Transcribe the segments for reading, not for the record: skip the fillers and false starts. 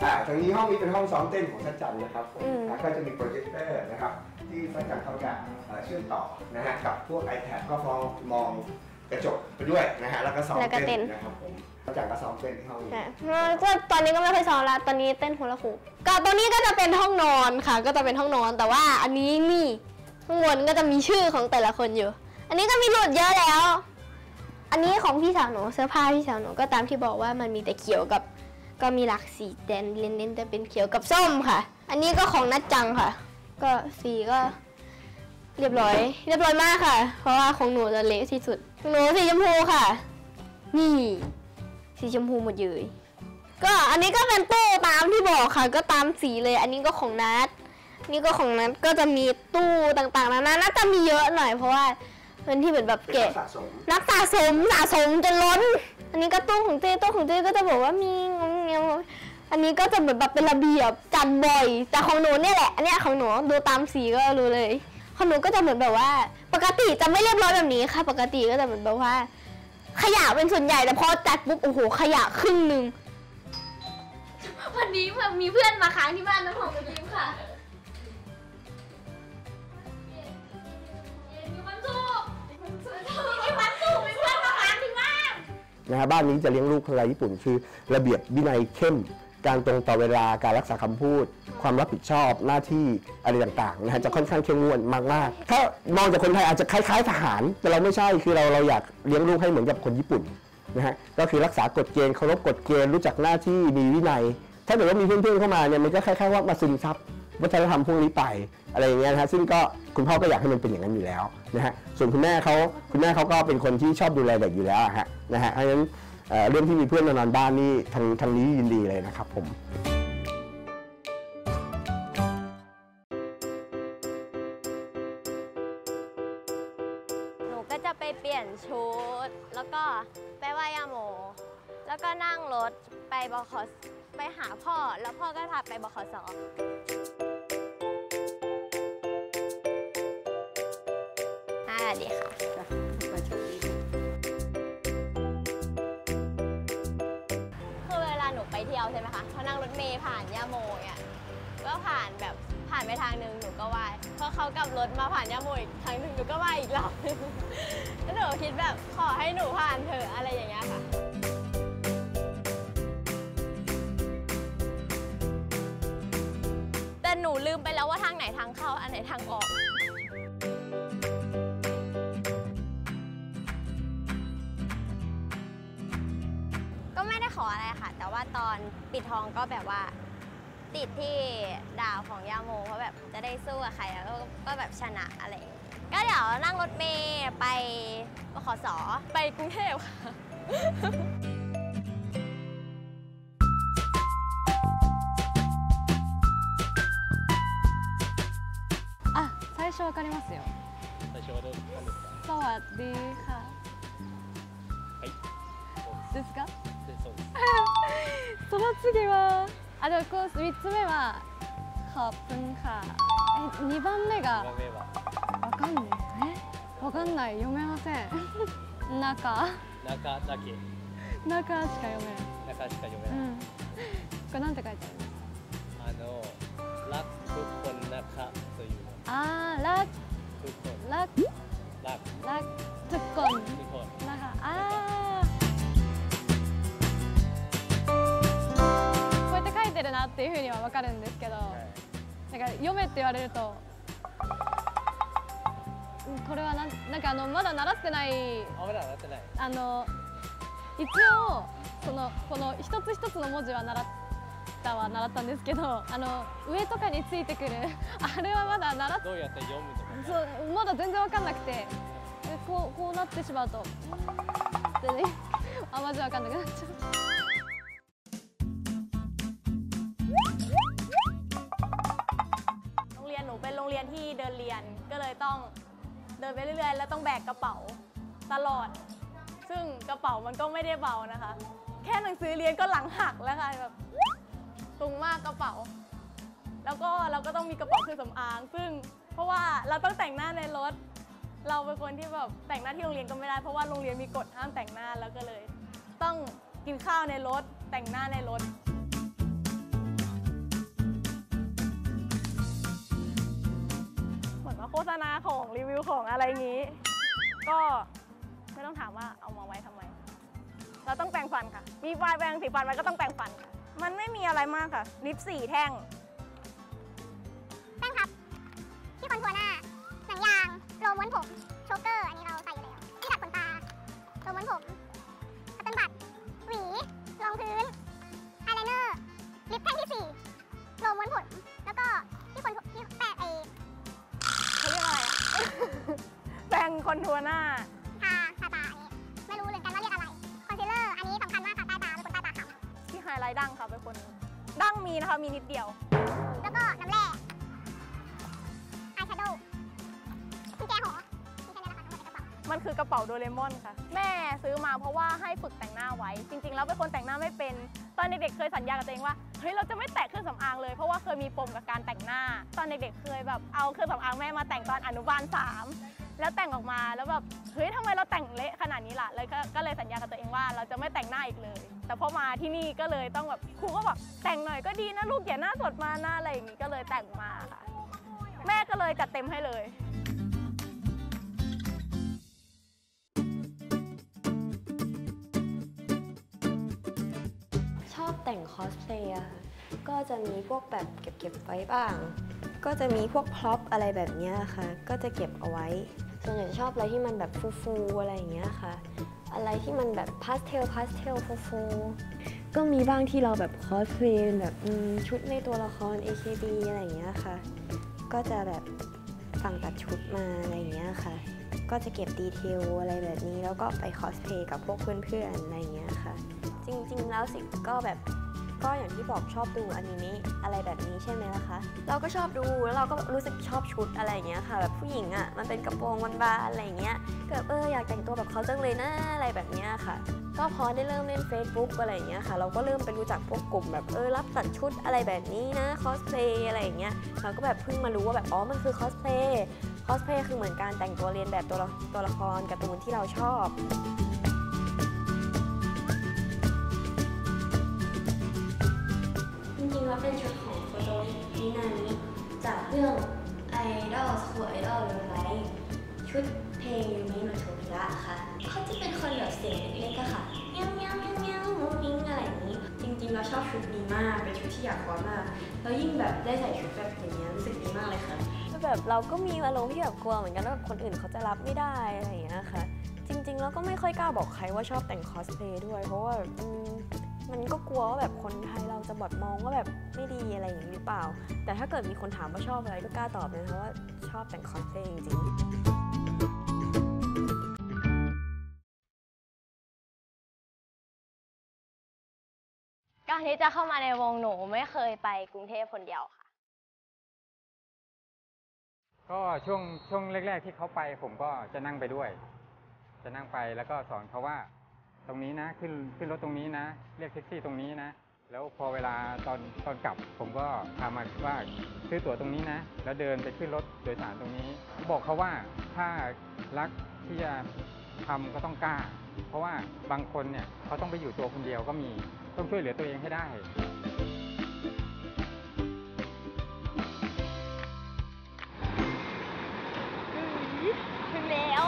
ทางนี้ห้องนี้เป็นห้องซ้อมเต้นของท่านจันนะครับก็จะมีโปรเจคเตอร์นะครับที่ท่านจันเขาจะเชื่อมต่อนะฮะกับพวก iPad ก็มองกระจกไปด้วยนะฮะแล้วก็ซ้อมเต้นนะครับผมท่านจันก็ซ้อมเต้นที่ห้องนี้ก็ตอนนี้ก็ไม่ค่อยซ้อมแล้วตอนนี้เต้นฮูลาฮูปก็ตรงนี้ก็จะเป็นห้องนอนค่ะก็จะเป็นห้องนอนแต่ว่าอันนี้นี่ข้างบนก็จะมีชื่อของแต่ละคนอยู่อันนี้ก็มีหลุดเยอะแล้วอันนี้ของพี่สาวหนูเสื้อผ้าพี่สาวหนูก็ตามที่บอกว่ามันมีแต่เขียวกับก็มีหลากสีแดงเน้นๆแต่เป็นเขียวกับส้มค่ะอันนี้ก็ของนัดจังค่ะก็สีก็เรียบร้อยมากค่ะเพราะว่าของหนูจะเละที่สุดหนูสีชมพูค่ะนี่สีชมพูหมดเลยก็อันนี้ก็เป็นตู้ตามที่บอกค่ะก็ตามสีเลยอันนี้ก็ของนัดนี่ก็ของนัดก็จะมีตู้ต่างๆน่าจะมีเยอะหน่อยเพราะว่าเป็นที่เหมือนแบบเก็บนักสะสมจนล้นอันนี้ก็ตู้ของเต้ก็จะบอกว่ามีอันนี้ก็จะเหมือนแบบเป็นระเบียบจัดบ่อยแต่ของหนูเนี่ยแหละอันนี้ของหนูดูตามสีก็รู้เลยของหนูก็จะเหมือนแบบว่าปกติจะไม่เรียบร้อยแบบนี้ค่ะปกติก็จะเหมือนแบบว่าขยะเป็นส่วนใหญ่แต่พอจัดปุ๊บโอ้โหขยะครึ่งนึงวันนี้มีเพื่อนมาค้างที่บ้านน้ำหอมกับยิ้มค่ะนะฮะบ้านนี้จะเลี้ยงลูกคนไทยญี่ปุ่นคือระเบียบวินัยเข้มการตรงต่อเวลาการรักษาคำพูดความรับผิดชอบหน้าที่อะไรต่างๆนะฮะจะค่อนข้างเข้มงวดมากๆถ้ามองจากคนไทยอาจจะคล้ายๆทหารแต่เราไม่ใช่คือเราอยากเลี้ยงลูกให้เหมือนกับคนญี่ปุ่นนะฮะก็คือรักษากฎเกณฑ์เคารพกฎเกณฑ์รู้จักหน้าที่มีวินัยถ้าเกิดว่ามีเพื่อนๆเข้ามาเนี่ยมันก็คล้ายๆว่ามาซึมซับวัฒนธรรมพวกนี้ไปอะไรอย่างเงี้ยนะฮะซึ่งก็คุณพ่อก็อยากให้มันเป็นอย่างนั้นอยู่แล้วนะฮะส่วนคุณแม่เขาก็เป็นคนที่ชอบดูแลเด็กอยู่แล้วนะฮะเพราะฉะนั้นเรื่องที่มีเพื่อนมานอนบ้านนี่ทางนี้ยินดีเลยนะครับผมหนูก็จะไปเปลี่ยนชุดแล้วก็ไปไหว้ย่าโมแล้วก็นั่งรถไปไปหาพ่อแล้วพ่อก็พาไปบขส.ดีค่ะคือเวลาหนูไปเที่ยวใช่ไหมคะเขานั่งรถเมล์ผ่านย่าโมเนี่ยก็ผ่านไปทางนึงหนูก็ไหว้พอเขากลับรถมาผ่านย่าโมอีกทางนึงหนูก็ไหว้อีกรอบแล้วหนูคิดแบบขอให้หนูผ่านเถอะอะไรอย่างเงี้ยค่ะแต่หนูลืมไปแล้วว่าทางไหนทางเข้าอันไหนทางออกขออะไรค่ะแต่ว่าตอนปิดทองก็แบบว่าติดที่ดาวของย่าโมเพราะแบบจะได้สู้กับใครแล้วก็แบบชนะอะไรก็เดี๋ยวนั่งรถเมล์ไปบขส.ไปกรุงเทพค่ะ最初わかりますよ最初はどうですかสวัสดีค่ะはいですかそうですその次はでも3つ目はขอบคุณค่ะ2番目が 2番目はわかんないわかんない読めません中だけ中しか読めない中しか読めない、 これなんて書いてあるのรักทุกคนนะคะというรักทุกคนรักทุกคนนะคะこうやって書いてるなっていうふうには分かるんですけど、なんか読めって言われるとこれはなんかまだ習ってないまだ習ってない一応この一つ一つの文字は習ったんですけど上とかについてくるあれはまだどうやって読むとかそうまだ全然分かんなくてこうなってしまうとってねマジ分かんなくなっちゃう。 โรงเรียนหนูเป็นโรงเรียนที่เดินเรียนก็เลยต้องเดินไปเรื่อยๆแล้วต้องแบกกระเป๋าตลอดซึ่งกระเป๋ามันก็ไม่ได้เบานะคะแค่หนังสือเรียนก็หลังหักแล้วค่ะแบบตุงมากกระเป๋าแล้วก็เราก็ต้องมีกระเป๋าเครื่องสำอางซึ่งเพราะว่าเราต้องแต่งหน้าในรถเราเป็นคนที่แบบแต่งหน้าที่โรงเรียนก็ไม่ได้เพราะว่าโรงเรียนมีกฎห้ามแต่งหน้าแล้วก็เลยต้องกินข้าวในรถแต่งหน้าในรถณาของรีวิวของอะไรอย่างนี้ ก็ไม่ต้องถามว่าเอามาไว้ทำไม เราต้องแปรงฟันค่ะ มีไฟแปรงสีฟันไว้ก็ต้องแปรงฟันค่ะ มันไม่มีอะไรมากค่ะ ลิป4 แท่งแป้งพับที่คอนทัวร์หน้า หนังยาง โลม้วนผม โชกเกอร์ อันนี้เราใส่อยู่แล้วที่ดัดขนตา โลม้วนผมคัตเติ้ลบัตหวี รองพื้นอายไลเนอร์ ลิปแท่งที่ 4 โลม้วนผม แล้วก็ที่แปะเขาเรียกอะไรอะ แปรงคอนทัวร์หน้าทาตาอันนี้ ไม่รู้เหมือนกันว่าเรียกอะไร คอนซีลเลอร์ อันนี้สำคัญมากค่ะใต้ตา เป็นคนใต้ตาขาวที่ไฮไลท์ดั้งค่ะเป็นคน ดั้งมีนะคะ มีนิดเดียวแล้วก็น้ำแร่อายแชโดว์กุญแจหอมีแค่นี้แหละค่ะทั้งหมดในกระเป๋ามันคือกระเป๋าโดเรมอนค่ะ แม่ซื้อมาเพราะว่าให้ฝึกแต่งหน้าไว้ จริงๆแล้วเป็นคนแต่งหน้าไม่เป็น ตอนเด็กๆเคยสัญญากับตัวเองว่าเฮ้ยเราจะไม่แตะเครื่องสำอางเลยเพราะว่าเคยมีปมกับการแต่งหน้า ตอนเด็กๆเคยแบบเอาเครื่องสำอางแม่มาแต่งตอนอนุบาล 3 แล้วแต่งออกมาแล้วแบบเฮ้ยทำไมเราแต่งเละขนาดนี้ล่ะเลยก็เลยสัญญากับตัวเองว่าเราจะไม่แต่งหน้าอีกเลย แต่พอมาที่นี่ก็เลยต้องแบบครูก็บอกแต่งหน่อยก็ดีนะลูกอย่าหน้าสดมาหน้าอะไรอย่างงี้ก็เลยแต่งมาค่ะ แม่ก็เลยจัดเต็มให้เลยชอบแต่งคอสเพลย์อะค่ะก็จะมีพวกแบบเก็บไว้บ้าง ก็จะมีพวกพร็อพอะไรแบบเนี้ยค่ะ ก็จะเก็บเอาไว้ ส่วนใหญ่ชอบอะไรที่มันแบบฟูๆอะไรอย่างเงี้ยค่ะ อะไรที่มันแบบพาสเทลฟูๆก็มีบ้างที่เราแบบคอสเพลย์แบบชุดในตัวละคร AKB อะไรอย่างเงี้ยค่ะ ก็จะแบบสั่งตัดชุดมาอะไรอย่างเงี้ยค่ะ ก็จะเก็บดีเทลอะไรแบบนี้แล้วก็ไปคอสเพลย์กับพวกเพื่อนๆอะไรอย่างเงี้ยค่ะ จริงๆ แล้วสิก็แบบก็อย่างที่บอกชอบดูอนิเมะอะไรแบบนี้ใช่ไหมล่ะคะ เราก็ชอบดูแล้วเราก็รู้สึกชอบชุดอะไรอย่างเงี้ยค่ะแบบผู้หญิงอ่ะมันเป็นกระโปรงบานๆอะไรอย่างเงี้ยก็แบบอยากแต่งตัวแบบเขาจังเลยนะอะไรแบบเนี้ยค่ะ ก็พอได้เริ่มเล่น Facebook อะไรอย่างเงี้ยค่ะเราก็เริ่มไปรู้จักพวกกลุ่มแบบรับตัดชุดอะไรแบบนี้นะคอสเพลย์อะไรอย่างเงี้ยเราก็แบบเพิ่งมารู้ว่าแบบอ๋อมันคือคอสเพลย์คือเหมือนการแต่งตัวเรียนแบบตัวละครการ์ตูนที่เราชอบ จริงๆแล้วเป็นชุดของโฟโตมินามิจากเรื่อง Idol School Idol Real Life ชุดเพลงยูมิโนโทพิระค่ะเขาจะเป็นคนแบบเสียงเล็กๆอะค่ะเงี้ยวเงี้ยวเงี้ยวเงี้ยวมุ้งมิ้งอะไรอย่างนี้ จริงๆเราชอบชุดนี้มากเป็นชุดที่อยากคอสมากแล้วยิ่งแบบได้ใส่ชุดแบบอย่างเงี้ยรู้สึกดีมากเลยค่ะแล้วแบบเราก็มีอารมณ์ที่แบบกลัวเหมือนกันว่าแบบคนอื่นเขาจะรับไม่ได้อะไรอย่างเงี้ยค่ะจริงๆแล้วก็ไม่ค่อยกล้าบอกใครว่าชอบแต่งคอสเพลย์ด้วยเพราะว่าแบบมันก็กลัวว่าแบบคนไทยเราจะบอดมองว่าแบบไม่ดีอะไรอย่างนี้หรือเปล่าแต่ถ้าเกิดมีคนถามว่าชอบอะไรก็กล้าตอบเลยนะคะว่าชอบแต่งคอสเพลย์จริงๆก่อนที่จะเข้ามาในวงหนูไม่เคยไปกรุงเทพคนเดียวค่ะก็ช่วงแรกๆที่เขาไปผมก็จะนั่งไปด้วย จะนั่งไปแล้วก็สอนเขาว่าตรงนี้นะขึ้นรถตรงนี้นะเรียกแท็กซี่ตรงนี้นะแล้วพอเวลาตอนกลับผมก็พามาว่าซื้อตั๋วตรงนี้นะแล้วเดินไปขึ้นรถโดยสารตรงนี้บอกเขาว่าถ้ารักที่จะทำก็ต้องกล้าเพราะว่าบางคนเนี่ยเขาต้องไปอยู่ตัวคนเดียวก็มีต้องช่วยเหลือตัวเองให้ได้ถึงแล้ว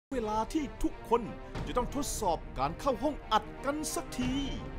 เวลาที่ทุกคนจะต้องทดสอบการเข้าห้องอัดกันสักที